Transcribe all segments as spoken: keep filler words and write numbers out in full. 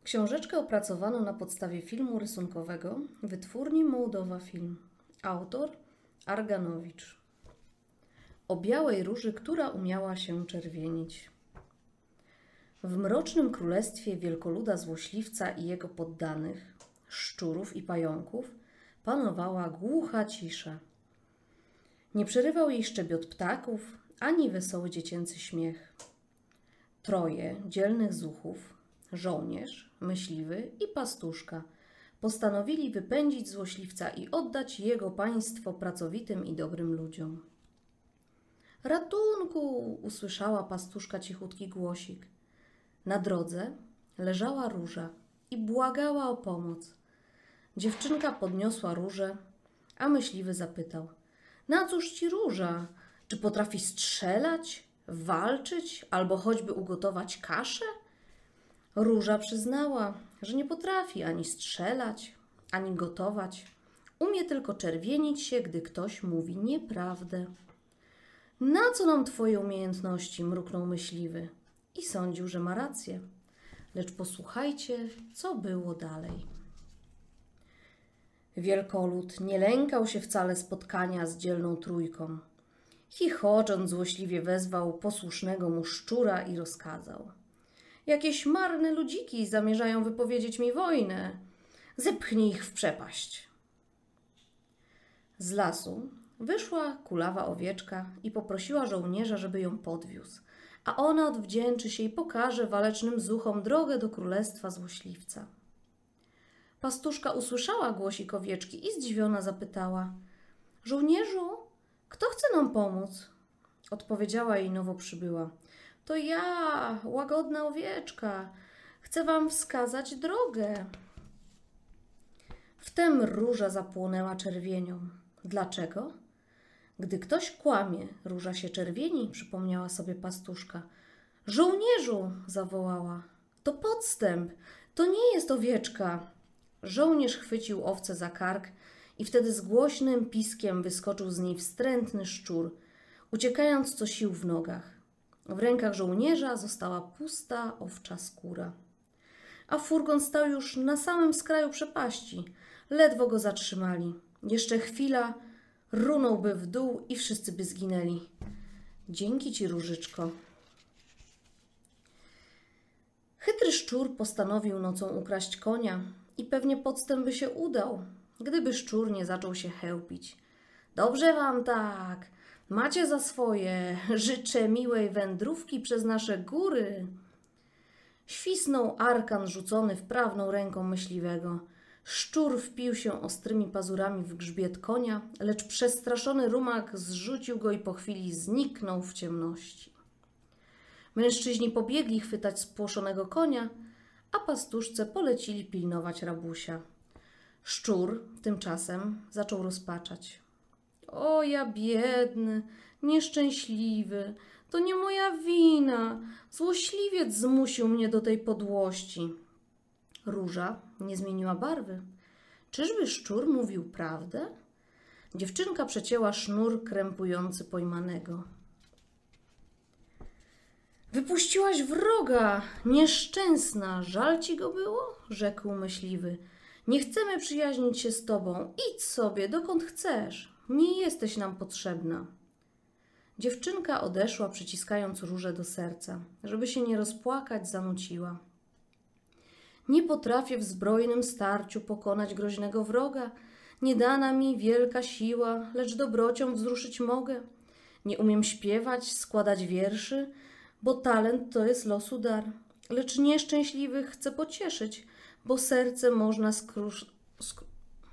Książeczkę opracowano na podstawie filmu rysunkowego wytwórni Mołdowa Film. Autor Arganowicz. O białej róży, która umiała się czerwienić. W mrocznym królestwie wielkoluda złośliwca i jego poddanych, szczurów i pająków, panowała głucha cisza. Nie przerywał jej szczebiot ptaków, ani wesoły dziecięcy śmiech. Troje dzielnych zuchów, żołnierz, myśliwy i pastuszka, postanowili wypędzić złośliwca i oddać jego państwo pracowitym i dobrym ludziom. Ratunku! Usłyszała pastuszka cichutki głosik. Na drodze leżała róża i błagała o pomoc. Dziewczynka podniosła różę, a myśliwy zapytał: na cóż ci róża? Czy potrafi strzelać, walczyć albo choćby ugotować kaszę? Róża przyznała, że nie potrafi ani strzelać, ani gotować. Umie tylko czerwienić się, gdy ktoś mówi nieprawdę. Na co nam twoje umiejętności? Mruknął myśliwy i sądził, że ma rację. Lecz posłuchajcie, co było dalej. Wielkolud nie lękał się wcale spotkania z dzielną trójką. Chichocząc złośliwie wezwał posłusznego mu szczura i rozkazał: jakieś marne ludziki zamierzają wypowiedzieć mi wojnę. Zepchnij ich w przepaść. Z lasu wyszła kulawa owieczka i poprosiła żołnierza, żeby ją podwiózł, a ona odwdzięczy się i pokaże walecznym zuchom drogę do królestwa złośliwca. Pastuszka usłyszała głosik owieczki i zdziwiona zapytała: żołnierzu, kto chce nam pomóc? Odpowiedziała jej nowo przybyła: to ja, łagodna owieczka, chcę wam wskazać drogę. Wtem róża zapłonęła czerwienią. Dlaczego? Gdy ktoś kłamie, róża się czerwieni, przypomniała sobie pastuszka. Żołnierzu, zawołała, to podstęp, to nie jest owieczka. Żołnierz chwycił owcę za kark i wtedy z głośnym piskiem wyskoczył z niej wstrętny szczur, uciekając co sił w nogach. W rękach żołnierza została pusta owcza skóra. A furgon stał już na samym skraju przepaści. Ledwo go zatrzymali. Jeszcze chwila, runąłby w dół i wszyscy by zginęli. Dzięki ci, różyczko. Chytry szczur postanowił nocą ukraść konia i pewnie podstęp by się udał, gdyby szczur nie zaczął się chełpić. Dobrze wam tak, macie za swoje, życzę miłej wędrówki przez nasze góry. Świsnął arkan rzucony wprawną ręką myśliwego. Szczur wpił się ostrymi pazurami w grzbiet konia, lecz przestraszony rumak zrzucił go i po chwili zniknął w ciemności. Mężczyźni pobiegli chwytać spłoszonego konia, a pastuszce polecili pilnować rabusia. Szczur tymczasem zaczął rozpaczać. O, ja biedny, nieszczęśliwy, to nie moja wina. Złośliwiec zmusił mnie do tej podłości. Róża nie zmieniła barwy. Czyżby szczur mówił prawdę? Dziewczynka przecięła sznur krępujący pojmanego. Wypuściłaś wroga, nieszczęsna, żal ci go było? Rzekł myśliwy. Nie chcemy przyjaźnić się z tobą. Idź sobie, dokąd chcesz. Nie jesteś nam potrzebna. Dziewczynka odeszła, przyciskając różę do serca. Żeby się nie rozpłakać, zanuciła. Nie potrafię w zbrojnym starciu pokonać groźnego wroga. Nie dana mi wielka siła, lecz dobrocią wzruszyć mogę. Nie umiem śpiewać, składać wierszy, bo talent to jest losu dar. Lecz nieszczęśliwych chcę pocieszyć, bo serce można skruszyć. Sk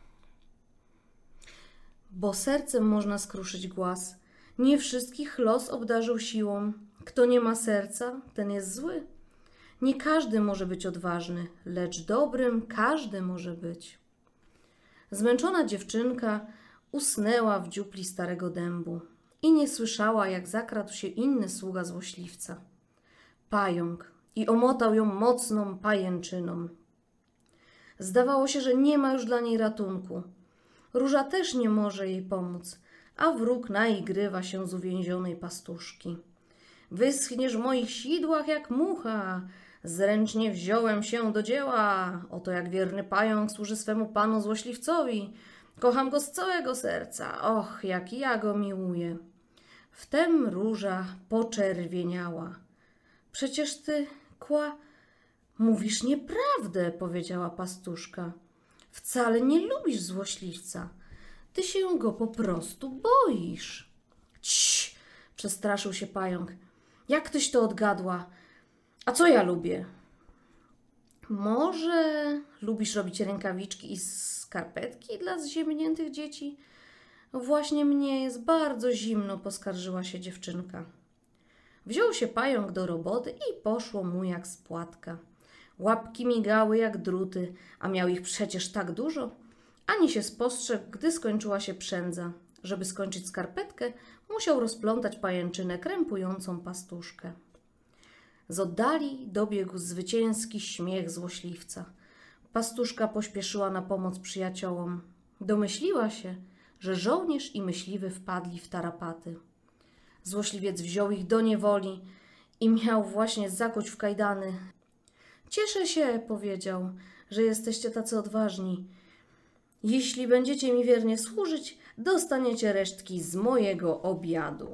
bo sercem można skruszyć głaz. Nie wszystkich los obdarzył siłą. Kto nie ma serca, ten jest zły. Nie każdy może być odważny, lecz dobrym każdy może być. Zmęczona dziewczynka usnęła w dziupli starego dębu i nie słyszała, jak zakradł się inny sługa złośliwca. Pająk i omotał ją mocną pajęczyną. Zdawało się, że nie ma już dla niej ratunku. Róża też nie może jej pomóc, a wróg naigrywa się z uwięzionej pastuszki. Wyschniesz w moich sidłach jak mucha, Zręcznie wziąłem się do dzieła. Oto jak wierny pająk służy swemu panu złośliwcowi. Kocham go z całego serca. Och, jak ja go miłuję. Wtem Róża poczerwieniała. Przecież ty, kła, mówisz nieprawdę, powiedziała pastuszka. Wcale nie lubisz złośliwca. Ty się go po prostu boisz. Cii, przestraszył się pająk. Jak tyś to odgadła? A co ja lubię? Może lubisz robić rękawiczki i skarpetki dla zziębniętych dzieci? Właśnie mnie jest bardzo zimno, poskarżyła się dziewczynka. Wziął się pająk do roboty i poszło mu jak z płatka. Łapki migały jak druty, a miał ich przecież tak dużo. Ani się spostrzegł, gdy skończyła się przędza. Żeby skończyć skarpetkę, musiał rozplątać pajęczynę krępującą pastuszkę. Z oddali dobiegł zwycięski śmiech złośliwca. Pastuszka pośpieszyła na pomoc przyjaciołom. Domyśliła się, że żołnierz i myśliwy wpadli w tarapaty. Złośliwiec wziął ich do niewoli i miał właśnie zakuć w kajdany. Cieszę się, powiedział, że jesteście tacy odważni. Jeśli będziecie mi wiernie służyć, dostaniecie resztki z mojego obiadu.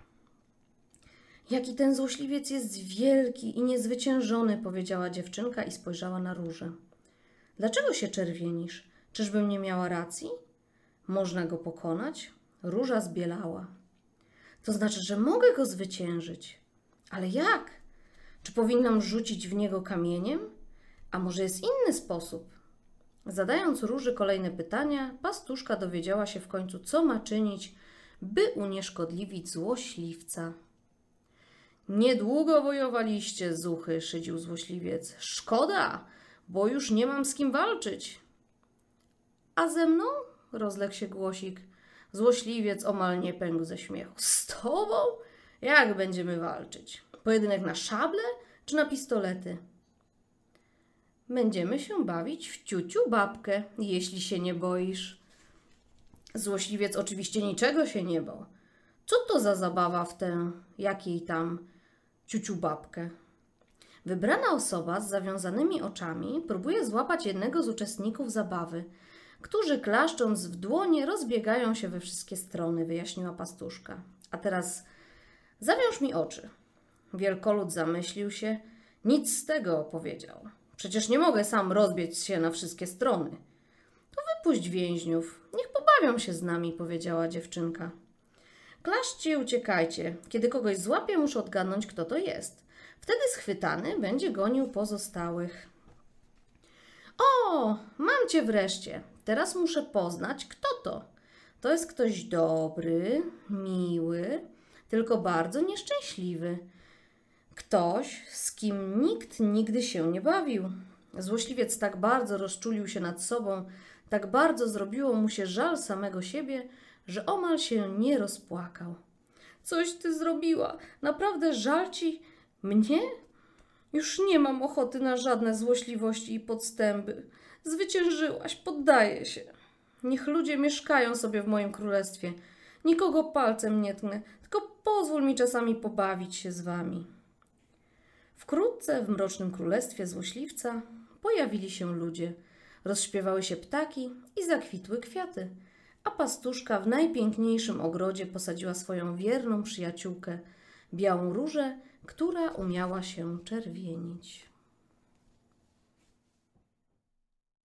Jaki ten złośliwiec jest wielki i niezwyciężony, powiedziała dziewczynka i spojrzała na Różę. Dlaczego się czerwienisz? Czyżbym nie miała racji? Można go pokonać? Róża zbielała. To znaczy, że mogę go zwyciężyć. Ale jak? Czy powinnam rzucić w niego kamieniem? A może jest inny sposób? Zadając Róży kolejne pytania, pastuszka dowiedziała się w końcu, co ma czynić, by unieszkodliwić złośliwca. Niedługo wojowaliście, zuchy, szydził złośliwiec. Szkoda, bo już nie mam z kim walczyć. A ze mną? Rozległ się głosik. Złośliwiec omal nie pękł ze śmiechu. Z tobą? Jak będziemy walczyć? Pojedynek na szable czy na pistolety? Będziemy się bawić w ciuciu babkę, jeśli się nie boisz. Złośliwiec oczywiście niczego się nie bał. Co to za zabawa w tę, jakiej tam ciuciu babkę? Wybrana osoba z zawiązanymi oczami próbuje złapać jednego z uczestników zabawy, którzy klaszcząc w dłonie rozbiegają się we wszystkie strony, wyjaśniła pastuszka. A teraz zawiąż mi oczy. Wielkolud zamyślił się. Nic z tego, powiedział. Przecież nie mogę sam rozbiec się na wszystkie strony. To wypuść więźniów. Niech pobawią się z nami, powiedziała dziewczynka. Klaszczcie i uciekajcie. Kiedy kogoś złapię, muszę odgadnąć, kto to jest. Wtedy schwytany będzie gonił pozostałych. O, mam cię wreszcie. Teraz muszę poznać, kto to. To jest ktoś dobry, miły, tylko bardzo nieszczęśliwy. Ktoś, z kim nikt nigdy się nie bawił. Złośliwiec tak bardzo rozczulił się nad sobą, tak bardzo zrobiło mu się żal samego siebie, że omal się nie rozpłakał. Coś ty zrobiła. Naprawdę żal ci mnie? Już nie mam ochoty na żadne złośliwości i podstępy. Zwyciężyłaś, poddaję się. Niech ludzie mieszkają sobie w moim królestwie. Nikogo palcem nie tknę, tylko pozwól mi czasami pobawić się z wami. Wkrótce w mrocznym królestwie złośliwca pojawili się ludzie. Rozśpiewały się ptaki i zakwitły kwiaty, a pastuszka w najpiękniejszym ogrodzie posadziła swoją wierną przyjaciółkę, białą różę, która umiała się czerwienić.